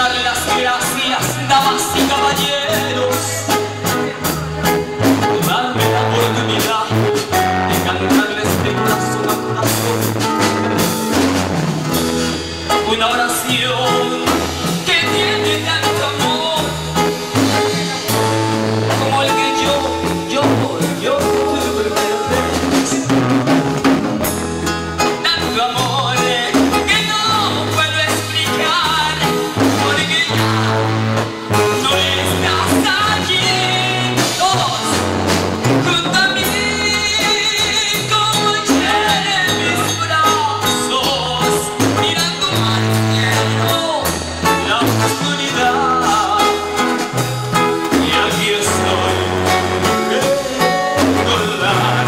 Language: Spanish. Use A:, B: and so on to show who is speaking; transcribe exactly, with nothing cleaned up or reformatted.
A: darle las gracias, damas y caballeros, por darme la oportunidad de cantarles de corazón a corazón una oración que tiene tanto amor como el que yo, yo, yo tuve primera vez. Tanto amor que no puedo explicar, porque ya no estás allí. Todos junto a mí, como ayer en mis brazos, mirando al cielo, la oscuridad. Y aquí estoy recordando